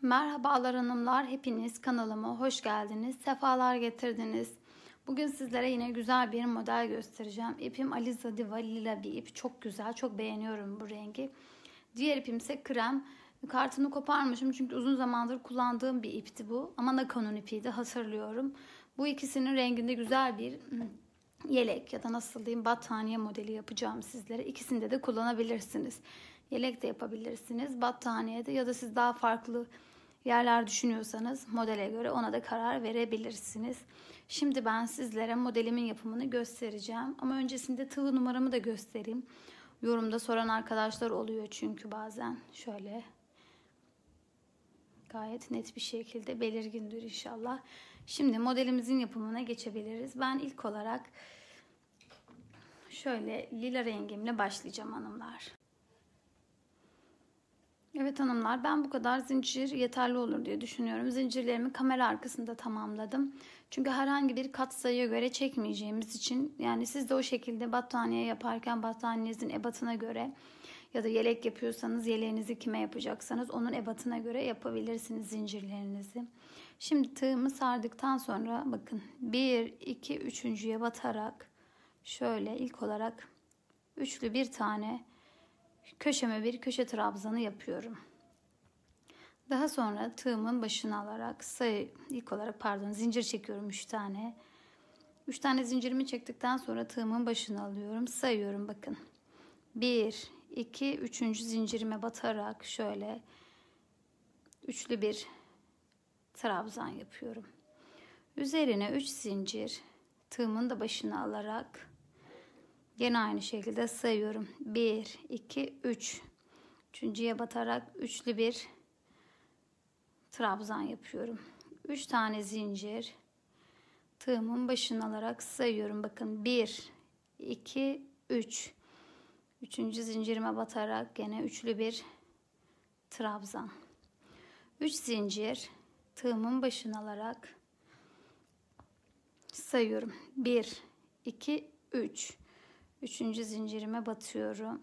Merhabalar hanımlar, hepiniz kanalıma hoş geldiniz, sefalar getirdiniz. Bugün sizlere yine güzel bir model göstereceğim. İpim Aliza Diva lila bir ip, çok güzel, çok beğeniyorum bu rengi. Diğer ipim ise krem. Kartını koparmışım çünkü uzun zamandır kullandığım bir ipti bu. Ama Nakon'un ipiydi, hatırlıyorum. Bu ikisinin renginde güzel bir yelek ya da nasıl diyeyim battaniye modeli yapacağım sizlere. İkisinde de kullanabilirsiniz. Yelek de yapabilirsiniz, battaniye de, ya da siz daha farklı yerler düşünüyorsanız modele göre ona da karar verebilirsiniz. Şimdi ben sizlere modelimin yapımını göstereceğim. Ama öncesinde tığ numaramı da göstereyim. Yorumda soran arkadaşlar oluyor çünkü bazen. Şöyle gayet net bir şekilde belirgindir inşallah. Şimdi modelimizin yapımına geçebiliriz. Ben ilk olarak şöyle lila rengimle başlayacağım hanımlar. Evet hanımlar, ben bu kadar zincir yeterli olur diye düşünüyorum. Zincirlerimi kamera arkasında tamamladım. Çünkü herhangi bir katsayıya göre çekmeyeceğimiz için, yani siz de o şekilde battaniye yaparken battaniyenizin ebatına göre ya da yelek yapıyorsanız yeleğinizi kime yapacaksanız onun ebatına göre yapabilirsiniz zincirlerinizi. Şimdi tığımı sardıktan sonra bakın 1, 2, 3.'ye batarak şöyle ilk olarak üçlü bir tane köşeme bir köşe trabzanı yapıyorum. Daha sonra tığımın başına alarak ilk olarak zincir çekiyorum 3 tane. 3 tane zincirimi çektikten sonra tığımın başına alıyorum. Sayıyorum bakın. 1, 2, 3. zincirime batarak şöyle üçlü bir trabzan yapıyorum. Üzerine 3 zincir tığımın da başına alarak yine aynı şekilde sayıyorum. 1, 2, 3. Üçüncüye batarak üçlü bir trabzan yapıyorum. 3 tane zincir tığımın başına alarak sayıyorum. Bakın 1, 2, 3. Üçüncü zincirime batarak yine üçlü bir trabzan. 3 zincir tığımın başına alarak sayıyorum. 1, 2, 3. Üçüncü zincirime batıyorum.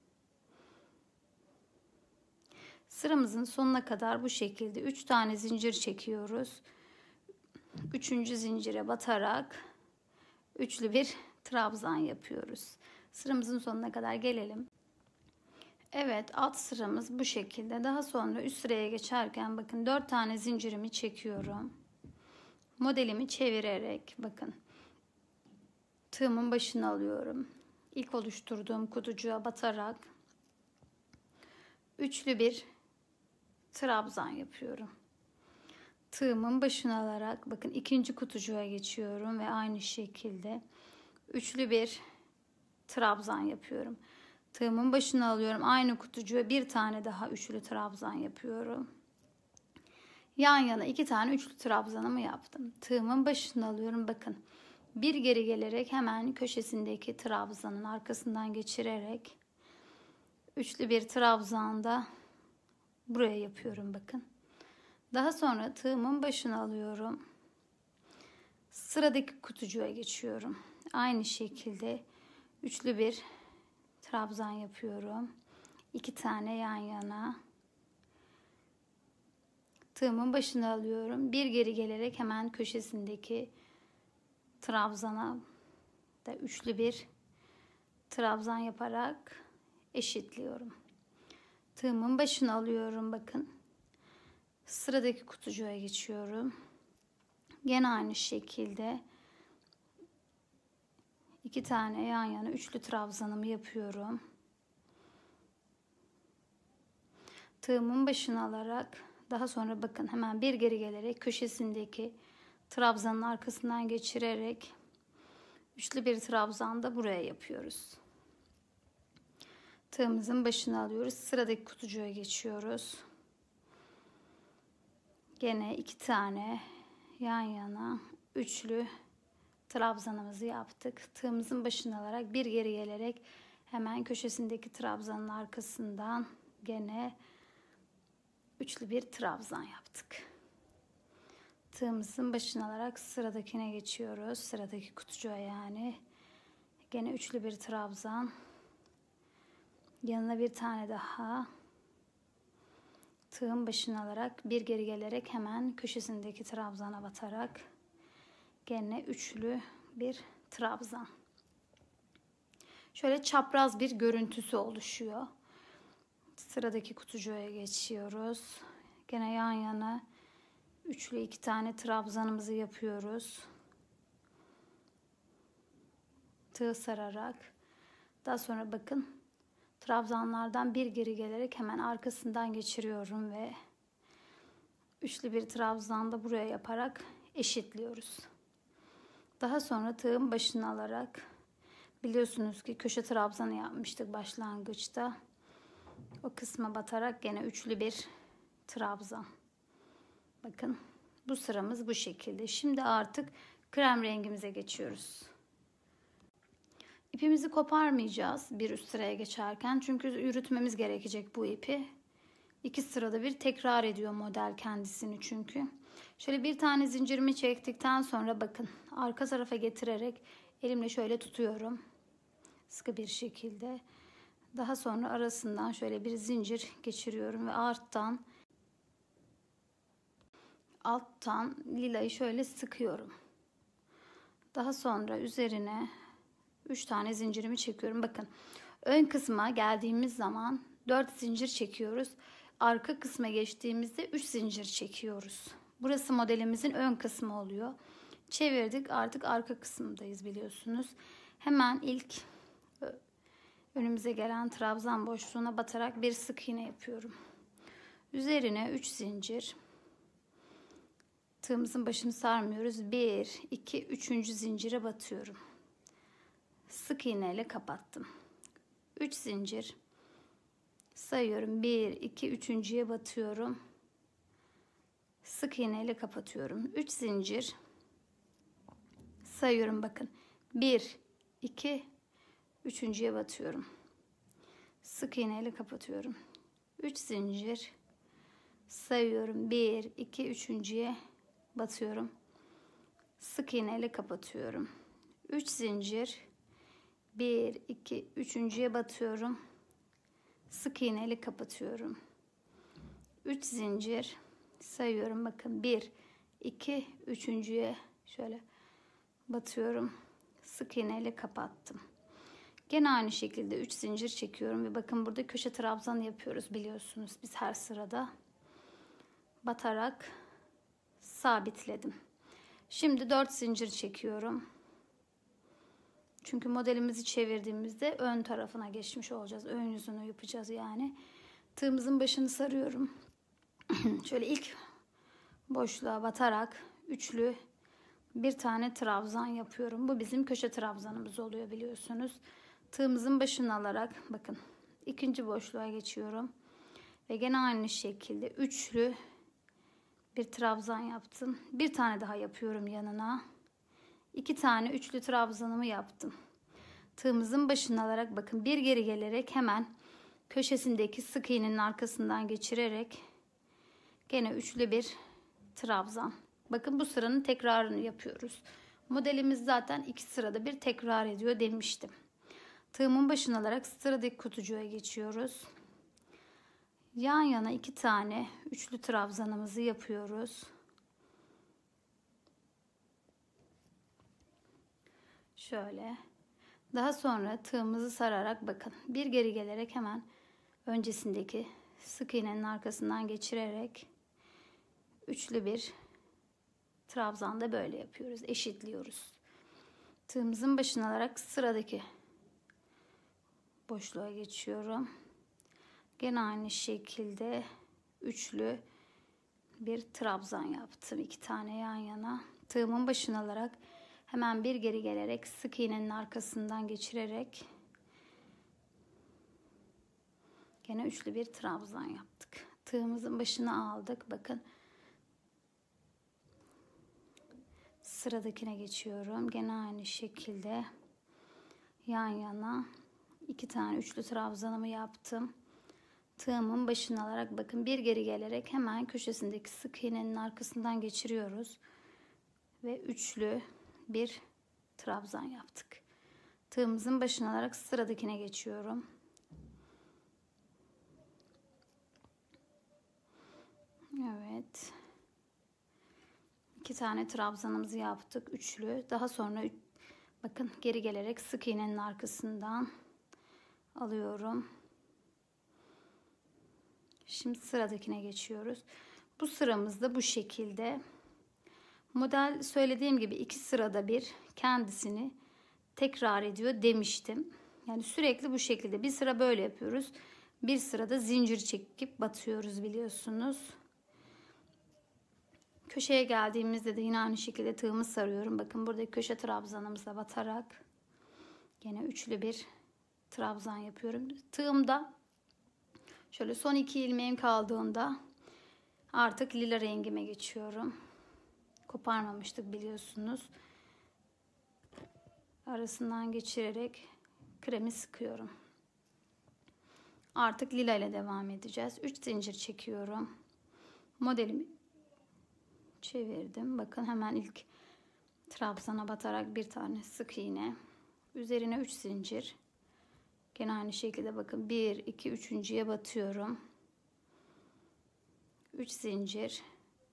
Sıramızın sonuna kadar bu şekilde 3 tane zincir çekiyoruz. Üçüncü zincire batarak üçlü bir trabzan yapıyoruz. Sıramızın sonuna kadar gelelim. Evet, alt sıramız bu şekilde. Daha sonra üst sıraya geçerken bakın 4 tane zincirimi çekiyorum. Modelimi çevirerek bakın tığımın başına alıyorum. İlk oluşturduğum kutucuğa batarak üçlü bir trabzan yapıyorum. Tığımın başına alarak bakın ikinci kutucuğa geçiyorum ve aynı şekilde üçlü bir trabzan yapıyorum. Tığımın başına alıyorum. Aynı kutucuğa bir tane daha üçlü trabzan yapıyorum. Yan yana 2 tane üçlü trabzanımı yaptım. Tığımın başına alıyorum. Bakın bir geri gelerek hemen köşesindeki trabzanın arkasından geçirerek üçlü bir trabzan da buraya yapıyorum bakın. Daha sonra tığımın başına alıyorum. Sıradaki kutucuğa geçiyorum. Aynı şekilde üçlü bir trabzan yapıyorum. 2 tane yan yana. Tığımın başına alıyorum. Bir geri gelerek hemen köşesindeki trabzana da üçlü bir trabzan yaparak eşitliyorum. Tığımın başına alıyorum bakın. Sıradaki kutucuğa geçiyorum. Yine aynı şekilde 2 tane yan yana üçlü trabzanımı yapıyorum. Tığımın başına alarak daha sonra bakın hemen bir geri gelerek köşesindeki trabzanın arkasından geçirerek üçlü bir trabzan da buraya yapıyoruz. Tığımızın başına alıyoruz. Sıradaki kutucuğa geçiyoruz. Gene 2 tane yan yana üçlü trabzanımızı yaptık. Tığımızın başına alarak bir geri gelerek hemen köşesindeki trabzanın arkasından gene üçlü bir trabzan yaptık. Tığımızın başına alarak sıradakine geçiyoruz. Sıradaki kutucuğa yani. Gene üçlü bir trabzan. Yanına bir tane daha. tığın başını alarak bir geri gelerek hemen köşesindeki trabzana batarak gene üçlü bir trabzan. Şöyle çapraz bir görüntüsü oluşuyor. Sıradaki kutucuğa geçiyoruz. Gene yan yana üçlü 2 tane trabzanımızı yapıyoruz. Tığ sararak. Daha sonra bakın trabzanlardan bir geri gelerek hemen arkasından geçiriyorum ve üçlü bir trabzan da buraya yaparak eşitliyoruz. Daha sonra tığın başını alarak, biliyorsunuz ki köşe trabzanı yapmıştık başlangıçta. O kısma batarak gene üçlü bir trabzan. Bakın bu sıramız bu şekilde. Şimdi artık krem rengimize geçiyoruz. İpimizi koparmayacağız bir üst sıraya geçerken. Çünkü yürütmemiz gerekecek bu ipi. 2 sırada bir tekrar ediyor model kendisini çünkü. Şöyle bir tane zincirimi çektikten sonra bakın arka tarafa getirerek elimle şöyle tutuyorum. Sıkı bir şekilde. Daha sonra arasından şöyle bir zincir geçiriyorum ve alttan lilayı şöyle sıkıyorum. Daha sonra üzerine 3 tane zincirimi çekiyorum. Bakın ön kısma geldiğimiz zaman 4 zincir çekiyoruz. Arka kısma geçtiğimizde 3 zincir çekiyoruz. Burası modelimizin ön kısmı oluyor. Çevirdik, artık arka kısımdayız biliyorsunuz. Hemen ilk önümüze gelen trabzan boşluğuna batarak bir sık iğne yapıyorum. Üzerine 3 zincir. Tığımızın başını sarmıyoruz. 1, 2, 3. zincire batıyorum. Sık iğne ile kapattım. 3 zincir. Sayıyorum. 1, 2, 3.'ye batıyorum. Sık iğne ile kapatıyorum. 3 zincir. Sayıyorum bakın. 1, 2, 3.'ye batıyorum. Sık iğne ile kapatıyorum. 3 zincir. Sayıyorum. 1, 2, 3.'ye batıyorum. Sık iğne ile kapatıyorum. 3 zincir. 1, 2, 3.'ye batıyorum. Sık iğne ile kapatıyorum. 3 zincir. Sayıyorum bakın. 1, 2, 3.'ye şöyle batıyorum. Sık iğne ile kapattım. Gene aynı şekilde 3 zincir çekiyorum ve bakın burada köşe trabzanı yapıyoruz biliyorsunuz biz her sırada. Batarak sabitledim. Şimdi 4 zincir çekiyorum. Çünkü modelimizi çevirdiğimizde ön tarafına geçmiş olacağız. Ön yüzünü yapacağız yani. Tığımızın başını sarıyorum. Şöyle ilk boşluğa batarak üçlü bir tane trabzan yapıyorum. Bu bizim köşe trabzanımız oluyor biliyorsunuz. Tığımızın başını alarak bakın ikinci boşluğa geçiyorum. Ve gene aynı şekilde üçlü bir trabzan yaptım. Bir tane daha yapıyorum yanına. 2 tane üçlü trabzanımı yaptım. Tığımızın başını alarak bakın bir geri gelerek hemen köşesindeki sık iğnenin arkasından geçirerek gene üçlü bir trabzan. Bakın bu sıranın tekrarını yapıyoruz. Modelimiz zaten 2 sırada bir tekrar ediyor demiştim. Tığımın başını alarak sıradaki kutucuğa geçiyoruz. Yan yana 2 tane üçlü trabzanımızı yapıyoruz. Şöyle. Daha sonra tığımızı sararak bakın bir geri gelerek hemen öncesindeki sık iğnenin arkasından geçirerek üçlü bir trabzan da böyle yapıyoruz. Eşitliyoruz. Tığımızın başını alarak sıradaki boşluğa geçiyorum. Gene aynı şekilde üçlü bir trabzan yaptım. 2 tane yan yana. Tığımın başını alarak hemen bir geri gelerek sık iğnenin arkasından geçirerek gene üçlü bir trabzan yaptık. Tığımızın başını aldık. Bakın sıradakine geçiyorum. Gene aynı şekilde yan yana 2 tane üçlü trabzanımı yaptım. Tığımın başını alarak bakın bir geri gelerek hemen köşesindeki sık iğnenin arkasından geçiriyoruz. Ve üçlü bir trabzan yaptık. Tığımızın başını alarak sıradakine geçiyorum. Evet. 2 tane trabzanımızı yaptık. Üçlü. Daha sonra bakın geri gelerek sık iğnenin arkasından alıyorum. Şimdi sıradakine geçiyoruz. Bu sıramızda bu şekilde. Model söylediğim gibi 2 sırada bir kendisini tekrar ediyor demiştim. Yani sürekli bu şekilde bir sıra böyle yapıyoruz. Bir sırada zincir çekip batıyoruz biliyorsunuz. Köşeye geldiğimizde de yine aynı şekilde tığımı sarıyorum. Bakın buradaki köşe trabzanımıza batarak yine üçlü bir trabzan yapıyorum. Tığımda şöyle son 2 ilmeğim kaldığında artık lila rengime geçiyorum. Koparmamıştık biliyorsunuz. Arasından geçirerek kremi sıkıyorum. Artık lila ile devam edeceğiz. 3 zincir çekiyorum. Modelimi çevirdim. Bakın hemen ilk trabzana batarak bir tane sık iğne. Üzerine 3 zincir. Gene aynı şekilde bakın 1, 2, 3.'ye batıyorum. 3 zincir.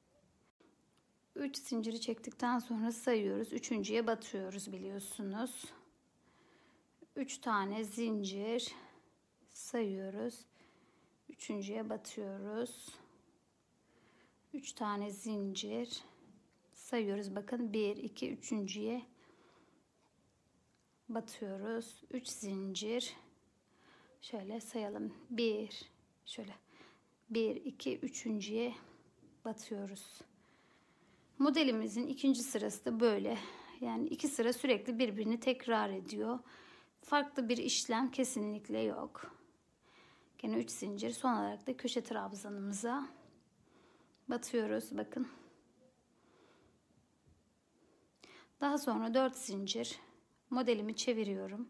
3 zinciri çektikten sonra sayıyoruz. 3.'ye batıyoruz biliyorsunuz. 3 tane zincir sayıyoruz. 3.'ye batıyoruz. 3 tane zincir sayıyoruz. Bakın 1, 2, 3.'ye batıyoruz. 3 zincir. Şöyle sayalım. 1, şöyle 1, 2, 3.'ye batıyoruz. Modelimizin ikinci sırası da böyle. Yani 2 sıra sürekli birbirini tekrar ediyor. Farklı bir işlem kesinlikle yok. Gene 3 zincir. Son olarak da köşe trabzanımıza batıyoruz. Bakın. Daha sonra 4 zincir. Modelimi çeviriyorum.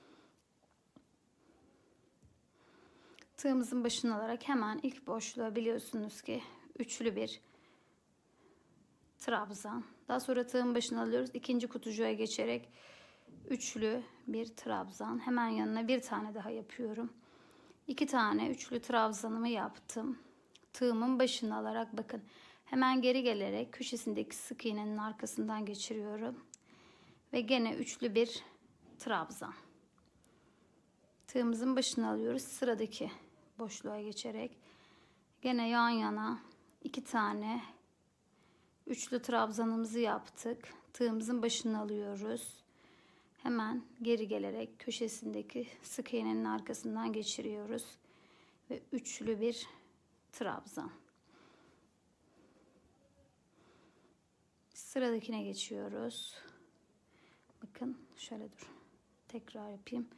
Tığımızın başını alarak hemen ilk boşluğa biliyorsunuz ki üçlü bir trabzan. Daha sonra tığın başını alıyoruz. İkinci kutucuğa geçerek üçlü bir trabzan. Hemen yanına bir tane daha yapıyorum. 2 tane üçlü trabzanımı yaptım. Tığımın başını alarak bakın. Hemen geri gelerek köşesindeki sık iğnenin arkasından geçiriyorum. Ve gene üçlü bir trabzan. Tığımızın başını alıyoruz. Sıradaki boşluğa geçerek gene yan yana 2 tane üçlü trabzanımızı yaptık. Tığımızın başını alıyoruz. Hemen geri gelerek köşesindeki sık iğnenin arkasından geçiriyoruz. Ve üçlü bir trabzan. Sıradakine geçiyoruz. Bakın şöyle dur. Tekrar yapayım.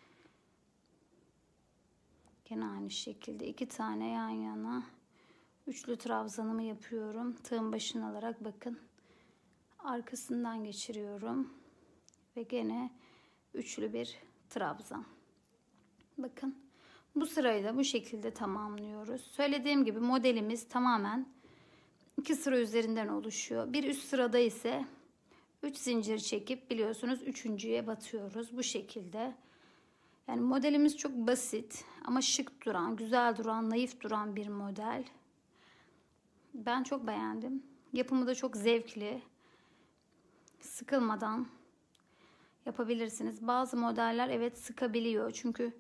Gene aynı şekilde 2 tane yan yana üçlü trabzanımı yapıyorum. Tığın başını alarak bakın. Arkasından geçiriyorum. Ve gene üçlü bir trabzan. Bakın. Bu sırayı da bu şekilde tamamlıyoruz. Söylediğim gibi modelimiz tamamen 2 sıra üzerinden oluşuyor. Bir üst sırada ise 3 zincir çekip biliyorsunuz 3.'ye batıyoruz. Bu şekilde. Yani modelimiz çok basit ama şık duran, güzel duran, naif duran bir model. Ben çok beğendim. Yapımı da çok zevkli. Sıkılmadan yapabilirsiniz. Bazı modeller evet sıkabiliyor. Çünkü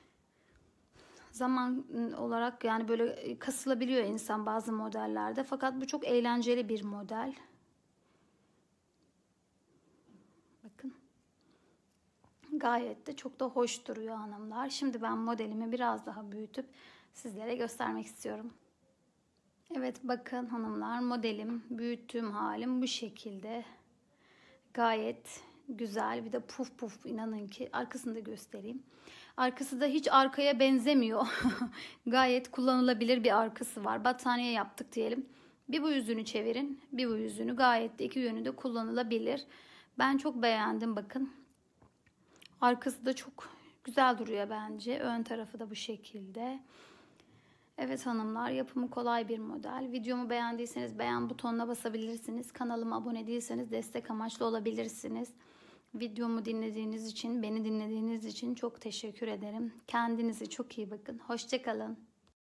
zaman olarak yani böyle kasılabiliyor insan bazı modellerde. Fakat bu çok eğlenceli bir model. Bakın. Gayet de çok da hoş duruyor hanımlar. Şimdi ben modelimi biraz daha büyütüp sizlere göstermek istiyorum. Evet bakın hanımlar, modelim, büyüttüğüm halim bu şekilde. Gayet güzel. Bir de puf puf, inanın ki arkasını da göstereyim. Arkası da hiç arkaya benzemiyor. Gayet kullanılabilir bir arkası var. Battaniye yaptık diyelim. Bir bu yüzünü çevirin, bir bu yüzünü, gayet de iki yönü de kullanılabilir. Ben çok beğendim bakın. Arkası da çok güzel duruyor bence. Ön tarafı da bu şekilde. Evet hanımlar, yapımı kolay bir model. Videomu beğendiyseniz beğen butonuna basabilirsiniz. Kanalıma abone değilseniz destek amaçlı olabilirsiniz. Videomu dinlediğiniz için, beni dinlediğiniz için çok teşekkür ederim. Kendinize çok iyi bakın. Hoşça kalın.